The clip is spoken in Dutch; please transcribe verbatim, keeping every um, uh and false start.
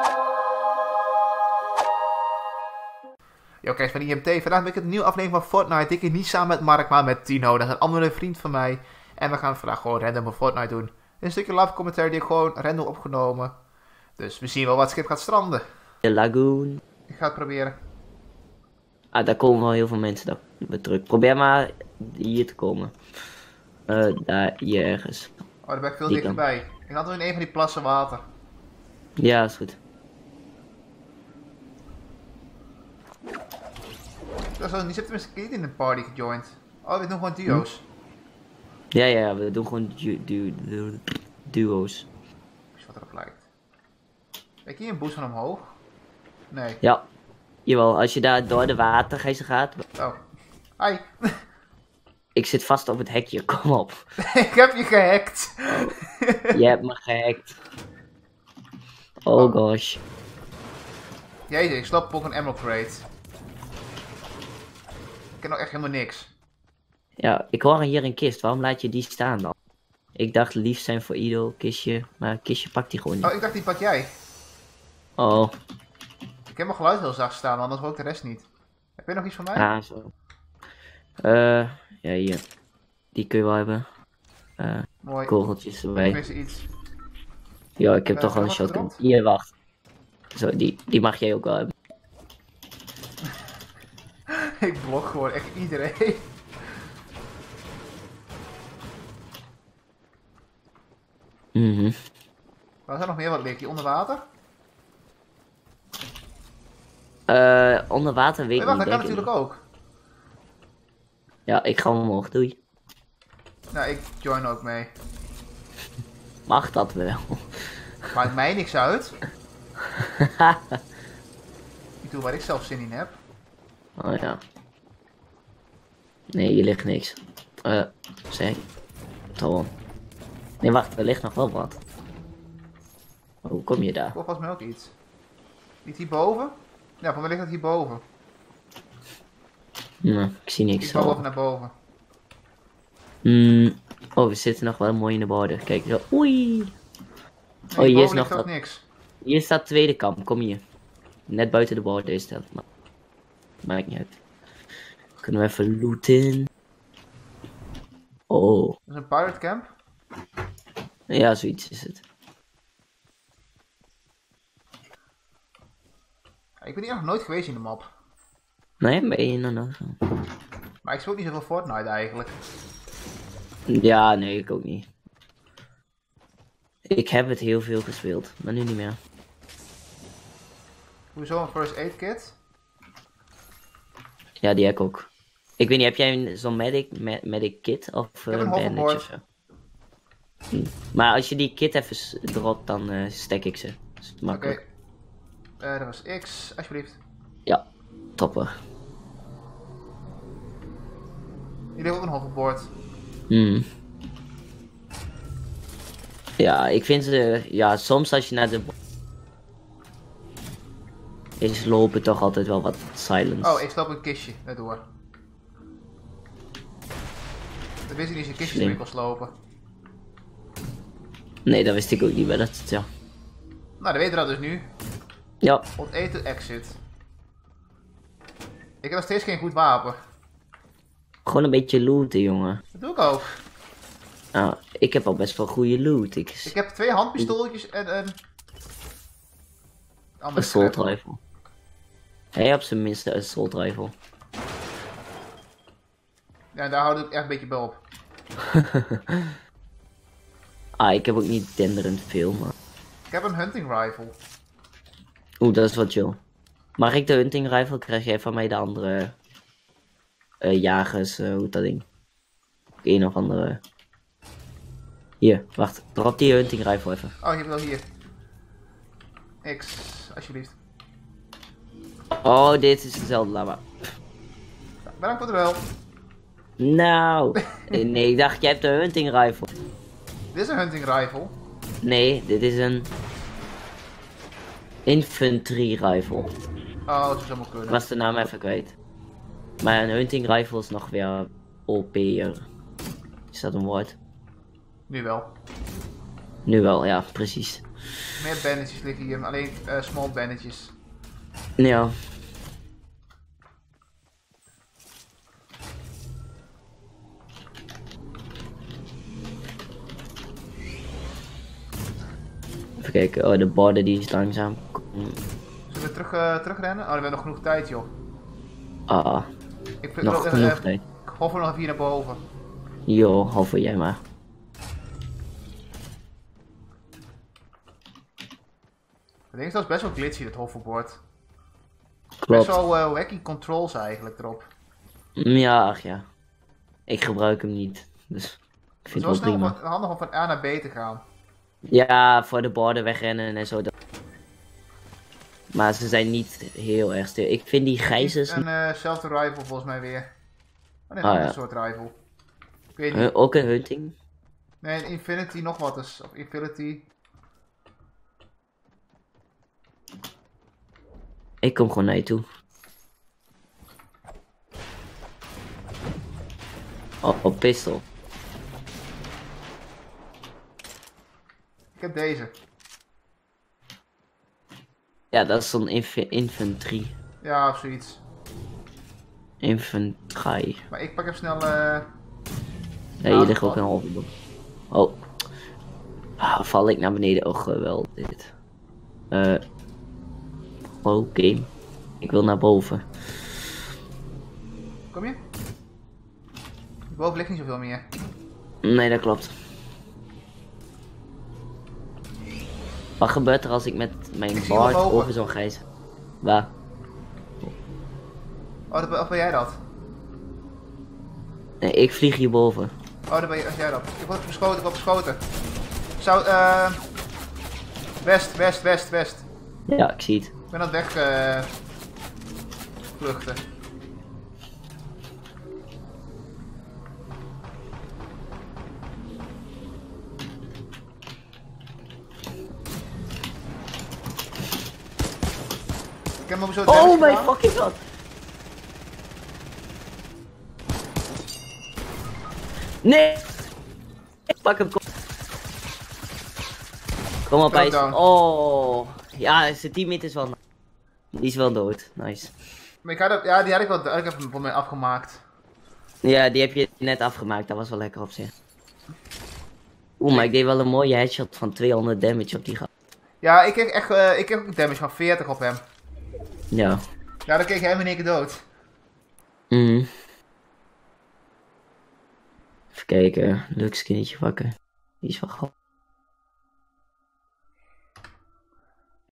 Yo, kijk van I M T. Vandaag ben ik een nieuwe aflevering van Fortnite. Ik keer niet samen met Mark, maar met Tino. Dat is een andere vriend van mij. En we gaan vandaag gewoon random een Fortnite doen. Een stukje live commentary die ik gewoon random opgenomen. Dus we zien wel wat schip gaat stranden. De lagoon. Ik ga het proberen. Ah, daar komen wel heel veel mensen dat met druk. Probeer maar hier te komen. Uh, daar, hier ergens. Oh, daar ben ik veel Die dichterbij. Ik had nog in een van die plassen water. Ja, is goed. Zo, die zit tenminste niet in een party gejoind. Oh, we doen gewoon duo's. Hm? Ja, ja, we doen gewoon du du du duo's. Is wat erop lijkt. Kijk hier een boost van omhoog? Nee. Ja. Jawel, als je daar door de watergijzer gaat. Oh. Hi. Ik zit vast op het hekje, kom op. Ik heb je gehackt. Je hebt me gehackt. Oh, oh. Gosh. Jezus, ik slap ook een emerald crate. Ik heb nog echt helemaal niks. Ja, ik hoor hier een kist. Waarom laat je die staan dan? Ik dacht lief zijn voor ieder kistje, maar kistje pakt die gewoon niet. Oh, ik dacht die pak jij. Oh. Ik heb mijn geluid heel zacht staan, anders hoor ik de rest niet. Heb je nog iets van mij? Ah, zo. Eh, ja, hier. Die kun je wel hebben. Uh, Mooi. Kogeltjes erbij. Ik mis iets. Ja, ik heb Uh, toch al een shotgun. Hier, wacht. Zo, die, die mag jij ook wel hebben. Ik blok gewoon echt iedereen. Mhm. Mm Maar er zijn nog meer wat leek onder water? Eh, uh, onder water weet ik nee, wacht, niet. dat kan natuurlijk ook. Ja, ik ga omhoog, doei. Nou, ik join ook mee. Mag dat wel? Maakt mij niks uit. Ik doe waar ik zelf zin in heb. Oh ja. Nee, hier ligt niks. Eh, uh, zeg. Toch. Nee, wacht, er ligt nog wel wat. Hoe kom je daar? Ik hoor vast mij ook iets. Niet hierboven? Ja, voor mij ligt dat hierboven. Nee, ik zie niks. Ik ga boven naar boven. Mm. Oh, we zitten nog wel mooi in de bodem. Kijk zo. Oei. Nee, oh, hier is nog ook dat... niks. Hier staat tweede kamp. Kom hier. Net buiten de bodem is dat. Maar... Maakt niet uit. Kunnen we even looten? Oh. Dat is een pirate camp. Ja, zoiets is het. Ik ben hier nog nooit geweest in de map. Nee, ben je nog nog? Maar ik speel niet zoveel Fortnite eigenlijk. Ja, nee, ik ook niet. Ik heb het heel veel gespeeld, maar nu niet meer. Hoezo een first aid kit? Ja, die heb ik ook. Ik weet niet, heb jij zo'n medic, med medic kit of uh, een bandage of zo? Hm. Maar als je die kit even dropt, dan uh, stek ik ze. Dus makkelijk. Oké. Okay. Uh, dat was X, alsjeblieft. Ja, topper. Hier ligt ook een hoverboard. Hmm. Ja, ik vind ze... Ja, soms als je naar de... Is lopen toch altijd wel wat silence. Oh, ik stap een kistje erdoor. Dat wist ik niet, als je kistjes mee kon slopen. Nee, dat wist ik ook niet, maar dat... Ja. Nou, dat weten we dat dus nu. Ja. Onteten exit. Ik heb nog steeds geen goed wapen. Gewoon een beetje looten, jongen. Dat doe ik ook. Nou, ik heb al best wel goede loot. Ik, ik heb twee handpistooltjes en een... Een assault rifle. Hij heeft op zijn minste een assault rifle. Ja, daar houd ik echt een beetje bij op. Ah, ik heb ook niet denderend veel, maar... Ik heb een hunting rifle. Oeh, dat is wat chill. Mag ik de hunting rifle? Krijg jij van mij de andere... Uh, jagers, uh, hoe dat ding? Een of andere... Hier, wacht. Drop die hunting rifle even. Oh, je hebt wel hier. X, alsjeblieft. Oh, dit is dezelfde lava. Bedankt voor de wel. Nou, nee, ik dacht jij hebt een hunting rifle. Dit is een hunting rifle. Nee, dit is een... Infantry rifle. Oh, dat zou maar kunnen. Ik was de naam even kwijt. Maar een hunting rifle is nog weer O P'er. Is dat een woord? Nu wel. Nu wel, ja, precies. Meer bandages liggen hier, alleen uh, small bandages. Ja. Even kijken, oh de borden die is langzaam. Zullen we terug, uh, terugrennen? Oh, we hebben nog genoeg tijd joh. Ah, ik nog uh, genoeg uh, tijd. Ik hover nog even hier naar boven. Jo, hover jij maar. Ik denk dat is best wel glitchy, dat hoverboard. Klopt. Best wel uh, wacky controls eigenlijk erop. Ja, ach ja. Ik gebruik hem niet, dus ik vind het wel prima. Het is wel handig om van A naar B te gaan. Ja, voor de borden wegrennen en zo. Maar ze zijn niet heel erg stil. Ik vind die grijzers... Een uh, zelfde rifle volgens mij weer. Oh nee, ah, een ja. soort rifle. Ik weet niet. Uh, ook een hunting? Nee, Infinity nog wat is. Of Infinity. Ik kom gewoon naar je toe. Oh, oh pistol. Ik heb deze. Ja, dat is zo'n inf infantry. Ja, of zoiets. Infantry. Maar ik pak even snel... Uh... Nee, hier ligt ook een halve boek. Oh. Ah, val ik naar beneden. Oh, geweldig dit. Eh... Uh... Oh, game. Ik wil naar boven. Kom je? Boven ligt niet zoveel meer. Nee, dat klopt. Wat gebeurt er als ik met mijn baard over zo'n grijs... Waar? Oh, dat, of ben jij dat? Nee, ik vlieg hierboven. Oh, dan ben je, jij dat. Ik word beschoten, ik word beschoten. Zou, eh... Uh... West, west, west, west. Ja, ik zie het. Ik ben aan het weg... Uh... vluchten. Ik heb hem zo oh my fucking god! Nee! Ik pak hem. Kom, kom op, hij is... Oh! Ja, zijn teammate is wel... Die is wel dood. Nice. Maar ik had het... Ja, die had ik wel... Ik heb hem voor mij afgemaakt. Ja, die heb je net afgemaakt. Dat was wel lekker op zich. Oeh, maar ik deed wel een mooie headshot van tweehonderd damage op die gast. Ja, ik kreeg echt... Uh, ik kreeg ook damage van veertig op hem. Ja. Ja, dan kreeg hij hem in één keer dood. Mhm. Even kijken. Leuk skinnetje pakken. Die is wel grappig.